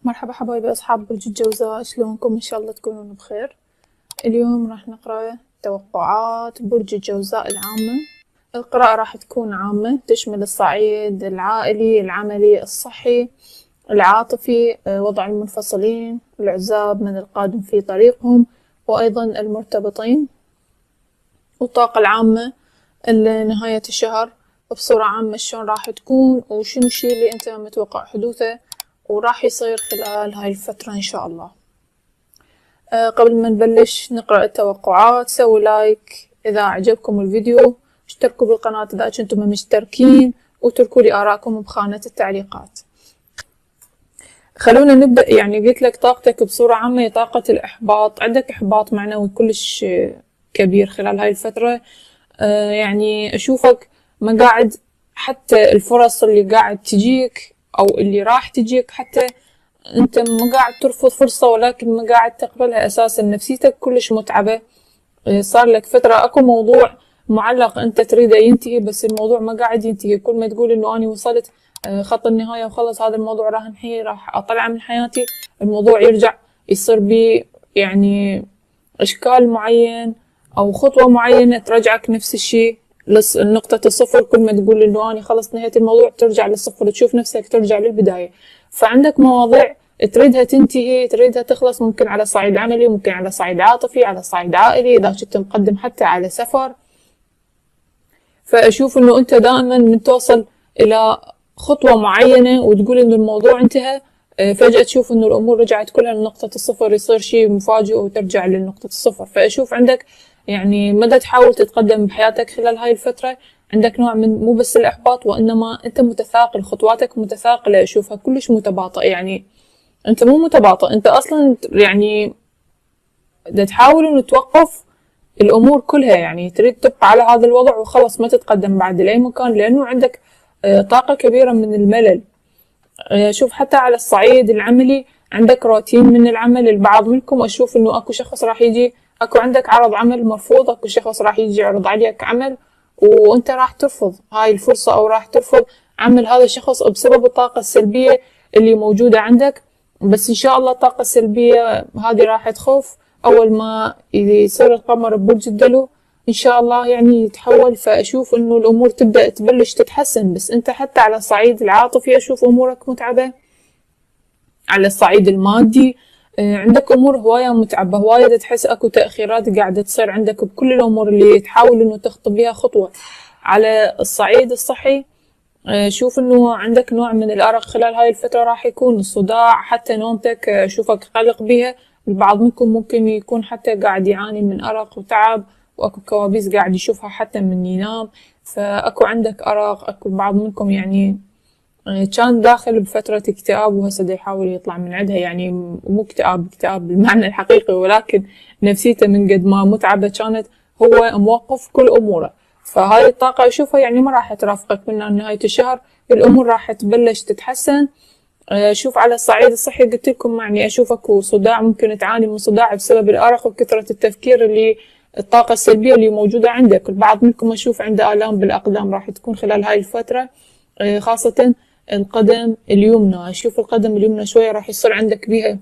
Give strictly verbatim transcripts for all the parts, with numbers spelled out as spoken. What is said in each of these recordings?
مرحبا حبايبي أصحاب برج الجوزاء، شلونكم؟ إن شاء الله تكونون بخير. اليوم راح نقرأ توقعات برج الجوزاء العامة. القراءة راح تكون عامة، تشمل الصعيد العائلي، العملي، الصحي، العاطفي، وضع المنفصلين، العزاب من القادم في طريقهم، وأيضا المرتبطين، والطاقة العامة لنهاية الشهر بصورة عامة شلون راح تكون وشنو الشي اللي انت متوقع حدوثه وراح يصير خلال هاي الفترة إن شاء الله. أه قبل ما نبلش نقرأ التوقعات، سووا لايك إذا عجبكم الفيديو، اشتركوا بالقناة إذا كنتم مشتركين، وتركوا لي آراءكم بخانة التعليقات. خلونا نبدأ. يعني قلت لك طاقتك بصورة عامة هي طاقة الإحباط، عندك إحباط معنوي كلش كبير خلال هاي الفترة. أه يعني أشوفك ما قاعد، حتى الفرص اللي قاعد تجيك أو اللي راح تجيك حتى أنت ما قاعد ترفض فرصة، ولكن ما قاعد تقبلها أساسا. نفسيتك كلش متعبة، صار لك فترة أكو موضوع معلق أنت تريده ينتهي، بس الموضوع ما قاعد ينتهي. كل ما تقول إنه أنا وصلت خط النهاية وخلص هذا الموضوع راح انحيه، راح أطلعه من حياتي، الموضوع يرجع يصير بي يعني إشكال معين أو خطوة معينة ترجعك نفس الشيء لنقطة الصفر. كل ما تقول إنه أنا خلص نهيت الموضوع ترجع للصفر، تشوف نفسك ترجع للبداية. فعندك مواضيع تريدها تنتهي، تريدها تخلص، ممكن على صعيد عملي، ممكن على صعيد عاطفي، على صعيد عائلي، إذا كنت مقدم حتى على سفر. فأشوف إنه أنت دائما من توصل إلى خطوة معينة وتقول إنه الموضوع انتهى، فجأة تشوف إنه الأمور رجعت كلها لنقطة الصفر، يصير شيء مفاجئ وترجع لنقطة الصفر. فأشوف عندك يعني مدى تحاول تتقدم بحياتك خلال هاي الفترة، عندك نوع من مو بس الإحباط، وإنما أنت متثاقل، خطواتك متثاقلة، أشوفها كلش متباطئة. يعني أنت مو متباطئ، أنت أصلا يعني دا تحاول إنه توقف الأمور كلها، يعني تريد تبقى على هذا الوضع وخلص ما تتقدم بعد لأي مكان، لأنه عندك طاقة كبيرة من الملل. شوف حتى على الصعيد العملي عندك روتين من العمل. البعض منكم أشوف إنه أكو شخص راح يجي، أكو عندك عرض عمل مرفوض، أكو شخص راح يجي يعرض عليك عمل وأنت راح ترفض هاي الفرصة أو راح ترفض عمل هذا الشخص بسبب الطاقة السلبية اللي موجودة عندك. بس إن شاء الله الطاقة السلبية هذه راح تخف أول ما يصير القمر ببرج الدلو إن شاء الله يعني يتحول. فأشوف إنه الأمور تبدأ تبلش تتحسن. بس أنت حتى على الصعيد العاطفي أشوف أمورك متعبة، على الصعيد المادي عندك أمور هواية متعبة، هواية تحس أكو تأخيرات قاعدة تصير عندك بكل الأمور اللي تحاول إنه تخطو بها خطوة. على الصعيد الصحي شوف إنه عندك نوع من الأرق خلال هاي الفترة، راح يكون الصداع، حتى نومتك أشوفك قلق بها. البعض منكم ممكن يكون حتى قاعد يعاني من أرق وتعب، وأكو كوابيس قاعد يشوفها حتى من ينام. فأكو عندك أرق، أكو بعض منكم يعني كان داخل بفترة اكتئاب وهسه دا يحاول يطلع من عندها، يعني مو اكتئاب اكتئاب بالمعنى الحقيقي، ولكن نفسيته من قد ما متعبة كانت هو موقف كل أموره. فهاي الطاقة أشوفها يعني ما راح ترافقك من نهاية الشهر، الأمور راح تبلش تتحسن. شوف على الصعيد الصحي قلت لكم يعني أشوفك وصداع، ممكن تعاني من صداع بسبب الأرق وكثرة التفكير اللي الطاقة السلبية اللي موجودة عندك. البعض منكم أشوف عنده آلام بالأقدام راح تكون خلال هاي الفترة، خاصة القدم اليمنى. أشوف القدم اليمنى شوية راح يصير عندك بها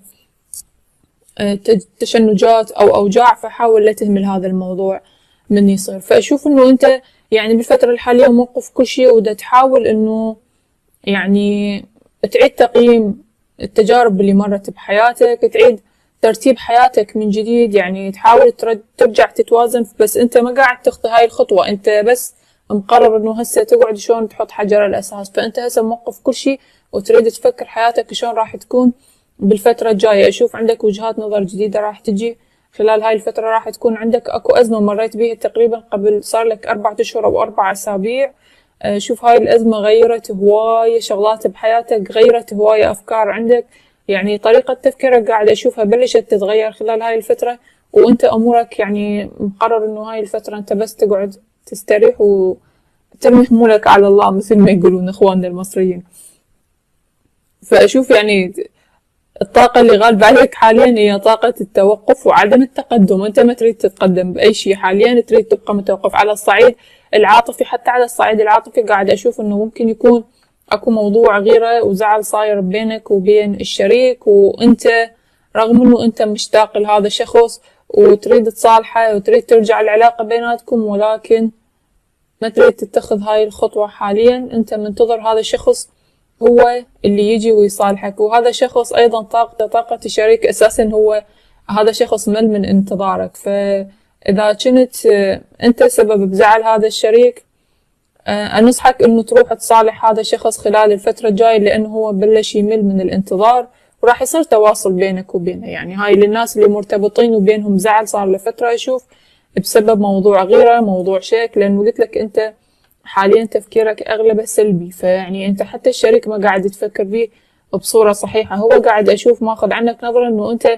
تشنجات أو أوجاع، فحاول لا تهمل هذا الموضوع من يصير. فأشوف إنه أنت يعني بالفترة الحالية موقف كل شيء، ودا تحاول إنه يعني تعيد تقييم التجارب اللي مرت بحياتك، تعيد ترتيب حياتك من جديد، يعني تحاول ترجع تتوازن. بس أنت ما قاعد تخطي هاي الخطوة، أنت بس مقرر إنه هسه تقعد شلون تحط حجر الأساس. فأنت هسه موقف كل شيء وتريد تفكر حياتك شلون راح تكون بالفترة الجاية. أشوف عندك وجهات نظر جديدة راح تجي خلال هاي الفترة، راح تكون عندك أكو أزمة مريت بيها تقريبا قبل صار لك أربعة أشهر أو أربع أسابيع. شوف هاي الأزمة غيرت هواية شغلات بحياتك، غيرت هواية أفكار عندك، يعني طريقة تفكيرك قاعدة أشوفها بلشت تتغير خلال هاي الفترة. وأنت أمورك يعني مقرر إنه هاي الفترة أنت بس تقعد تستريح وترمي حمولك على الله مثل ما يقولون إخواننا المصريين. فأشوف يعني الطاقة اللي غالبة عليك حاليا هي طاقة التوقف وعدم التقدم. أنت ما تريد تتقدم بأي شيء حاليا، تريد تبقى متوقف. على الصعيد العاطفي حتى على الصعيد العاطفي قاعد أشوف إنه ممكن يكون اكو موضوع غيرة وزعل صاير بينك وبين الشريك، وانت رغم انه انت مشتاق لهذا الشخص وتريد تصالحه وتريد ترجع العلاقة بيناتكم، ولكن ما تريد تتخذ هاي الخطوة حاليا. انت منتظر هذا الشخص هو اللي يجي ويصالحك، وهذا الشخص ايضا طاقته طاقة الشريك اساسا هو هذا شخص مل من انتظارك. فاذا كنت انت سبب بزعل هذا الشريك، انصحك انه تروح تصالح هذا الشخص خلال الفترة الجاية، لانه هو بلش يمل من الانتظار وراح يصير تواصل بينك وبينه. يعني هاي للناس اللي مرتبطين وبينهم زعل صار لفترة، اشوف بسبب موضوع غيرة، موضوع شيك، لانه قلت لك انت حاليا تفكيرك اغلبه سلبي. فيعني انت حتى الشريك ما قاعد تفكر فيه بصورة صحيحة، هو قاعد اشوف ماخذ عنك نظرة انه انت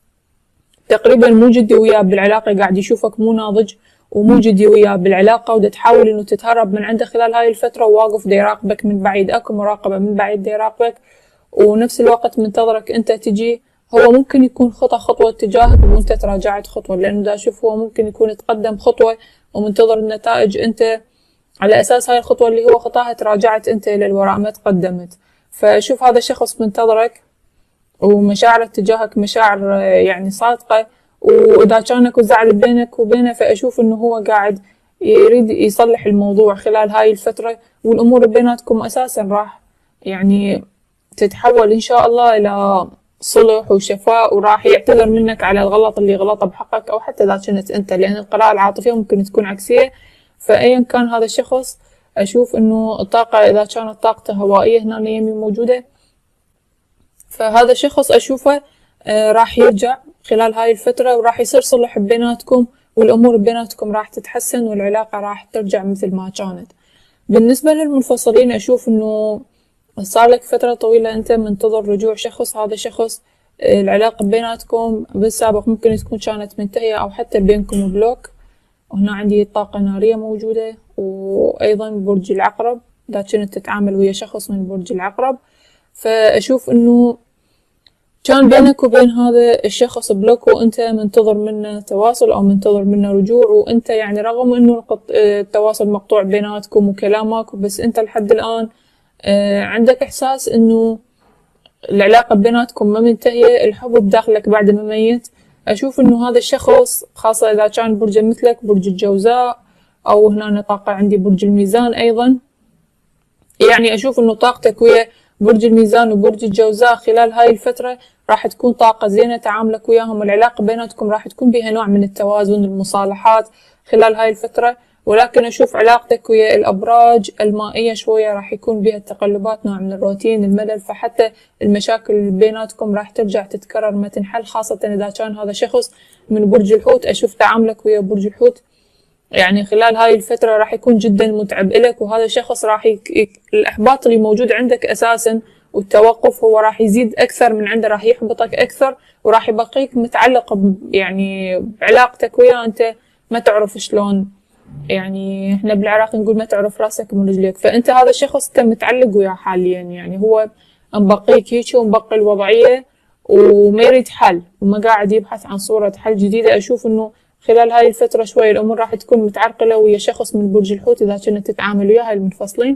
تقريبا مو جدي وياه بالعلاقة، قاعد يشوفك مو ناضج ومو جدي وياه بالعلاقة، ودا تحاول انه تتهرب من عنده خلال هاي الفترة، وواقف دا يراقبك من بعيد، اكو مراقبة من بعيد دا يراقبك، ونفس الوقت منتظرك انت تجي. هو ممكن يكون خطأ خطوة تجاهك وانت تراجعت خطوة، لانه دا اشوف هو ممكن يكون تقدم خطوة ومنتظر النتائج، انت على اساس هاي الخطوة اللي هو خطاها تراجعت انت الى الوراء ما تقدمت. فشوف هذا الشخص منتظرك ومشاعره تجاهك مشاعر يعني صادقة، واذا كان اكو زعل بينك وبينه فاشوف انه هو قاعد يريد يصلح الموضوع خلال هاي الفترة، والامور بيناتكم اساسا راح يعني تتحول ان شاء الله الى صلح وشفاء، وراح يعتذر منك على الغلط اللي غلطه بحقك، او حتى اذا كنت انت، لان القراءة العاطفية ممكن تكون عكسية. فايا كان هذا الشخص اشوف انه الطاقة اذا كانت طاقته هوائية هنا يمي موجودة، فهذا الشخص اشوفه آه راح يرجع خلال هاي الفترة، وراح يصير صلح بيناتكم، والامور بيناتكم راح تتحسن، والعلاقة راح ترجع مثل ما كانت. بالنسبة للمنفصلين اشوف انه صار لك فترة طويلة انت منتظر رجوع شخص، هذا الشخص آه العلاقة بيناتكم بالسابق ممكن تكون كانت منتهية او حتى بينكم بلوك. وهنا عندي طاقة نارية موجودة، وايضا برج العقرب، اذا كنت تتعامل ويا شخص من برج العقرب، فاشوف انه كان بينك وبين هذا الشخص بلوك، وانت منتظر منه تواصل او منتظر منه رجوع، وانت يعني رغم انه التواصل مقطوع بيناتكم وكلامك، بس انت لحد الان عندك احساس انه العلاقة بيناتكم ما منتهية، الحب بداخلك بعد ما ميت. اشوف انه هذا الشخص خاصة اذا كان برج مثلك برج الجوزاء، او هنا طاقة عندي برج الميزان ايضا، يعني اشوف انه طاقتك ويا برج الميزان وبرج الجوزاء خلال هاي الفترة راح تكون طاقة زينة تعاملك وياهم، العلاقة بيناتكم راح تكون بها نوع من التوازن، المصالحات خلال هاي الفترة. ولكن اشوف علاقتك ويا الابراج المائية شوية راح يكون بها التقلبات، نوع من الروتين، الملل، فحتى المشاكل اللي بيناتكم راح ترجع تتكرر ما تنحل، خاصة اذا كان هذا شخص من برج الحوت. اشوف تعاملك ويا برج الحوت يعني خلال هاي الفترة راح يكون جدا متعب إلك، وهذا الشخص راح يك... يك... الإحباط اللي موجود عندك أساسا والتوقف هو راح يزيد أكثر من عنده، راح يحبطك أكثر، وراح يبقيك متعلق ب... يعني بعلاقتك وياه أنت ما تعرف شلون، يعني إحنا بالعراق نقول ما تعرف راسك من رجليك. فأنت هذا الشخص أنت متعلق وياه حاليا، يعني هو مبقيك هيك ومبقي الوضعية وما يريد حل وما قاعد يبحث عن صورة حل جديدة. أشوف إنه خلال هاي الفترة شوي الأمور راح تكون متعرقلة ويا شخص من برج الحوت إذا كنت تتعامل وياه المنفصلين.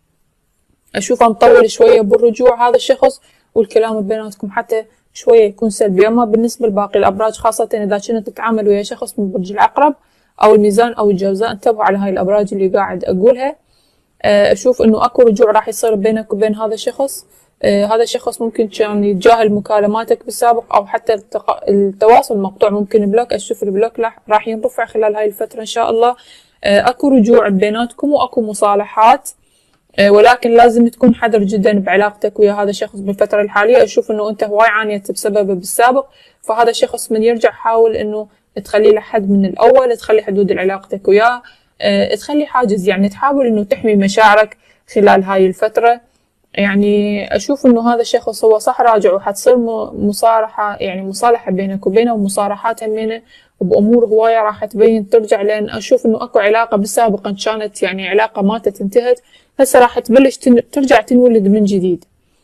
أشوفه مطول شوية بالرجوع هذا الشخص، والكلام بيناتكم حتى شوية يكون سلبي. أما بالنسبة لباقي الأبراج خاصة إذا كنت تتعامل ويا شخص من برج العقرب أو الميزان أو الجوزاء، انتبهوا على هاي الأبراج اللي قاعد أقولها. أشوف إنه أكو رجوع راح يصير بينك وبين هذا الشخص. آه هذا الشخص ممكن كان يتجاهل مكالماتك بالسابق، او حتى التق... التواصل مقطوع ممكن بلوك. اشوف البلوك راح ينرفع خلال هاي الفترة ان شاء الله. آه اكو رجوع بيناتكم واكو مصالحات، آه ولكن لازم تكون حذر جدا بعلاقتك ويا هذا الشخص بالفترة الحالية. اشوف انه انت هواي عانيت بسببه بالسابق، فهذا الشخص من يرجع حاول انه تخلي له حد من الاول، تخلي حدود علاقتك وياه، آه تخلي حاجز، يعني تحاول انه تحمي مشاعرك خلال هاي الفترة. يعني أشوف إنه هذا الشخص هو صح راجع، وحتصير مصارحة يعني مصالحة بينك وبينه، ومصارحات همينة وبأمور هواية راح تبين ترجع، لأن أشوف إنه أكو علاقة بالسابق كانت يعني علاقة ماتت انتهت، هسه راح تبلش ترجع تنولد من جديد.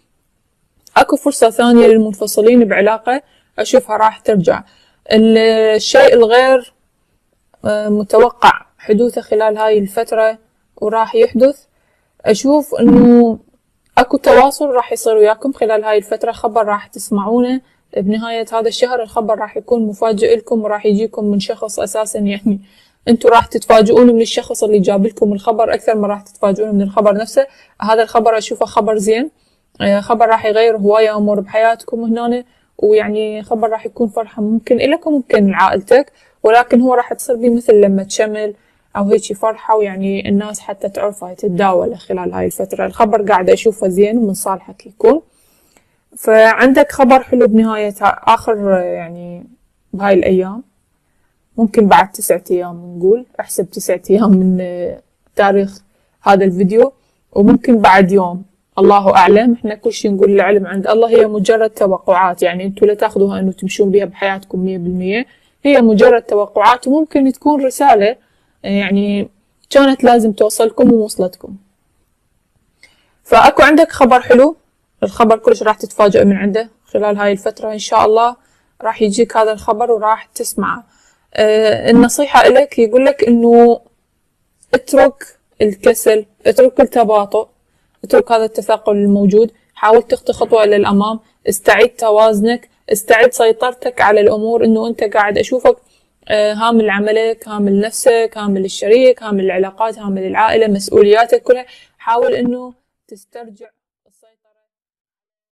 أكو فرصة ثانية للمنفصلين بعلاقة أشوفها راح ترجع. الشيء الغير متوقع حدوثه خلال هاي الفترة وراح يحدث، أشوف إنه اكو تواصل راح يصير وياكم خلال هاي الفترة، خبر راح تسمعونه بنهاية هذا الشهر. الخبر راح يكون مفاجئ لكم وراح يجيكم من شخص اساسا يعني انتوا راح تتفاجئون من الشخص اللي جاب لكم الخبر اكثر ما راح تتفاجئون من الخبر نفسه. هذا الخبر اشوفه خبر زين، خبر راح يغير هواية امور بحياتكم هنا، ويعني خبر راح يكون فرحة ممكن لك وممكن لعائلتك، ولكن هو راح تصير بيه مثل لما تشمل او هيك فرحة، ويعني الناس حتى تعرفها تتداول خلال هاي الفترة. الخبر قاعدة اشوفه زين ومن صالحك يكون. فعندك خبر حلو بنهاية اخر يعني بهاي الايام، ممكن بعد تسعة ايام نقول، احسب تسعة ايام من تاريخ هذا الفيديو، وممكن بعد يوم، الله اعلم. احنا كل شيء نقول العلم عند الله، هي مجرد توقعات، يعني انتوا لا تاخذوها انه تمشون بها بحياتكم مية بالمية، هي مجرد توقعات، وممكن تكون رسالة يعني كانت لازم توصلكم ووصلتكم. فاكو عندك خبر حلو، الخبر كلش راح تتفاجئ من عنده خلال هاي الفترة ان شاء الله، راح يجيك هذا الخبر وراح تسمعه. آه النصيحة لك يقول لك انه اترك الكسل، اترك التباطؤ، اترك هذا التثقل الموجود، حاول تخطي خطوة الى الامام، استعيد توازنك، استعيد سيطرتك على الامور. انه انت قاعد اشوفك آه هامل عملك، هامل نفسك، هامل الشريك، هامل العلاقات، هامل العائلة، مسؤولياتك كلها، حاول انه تسترجع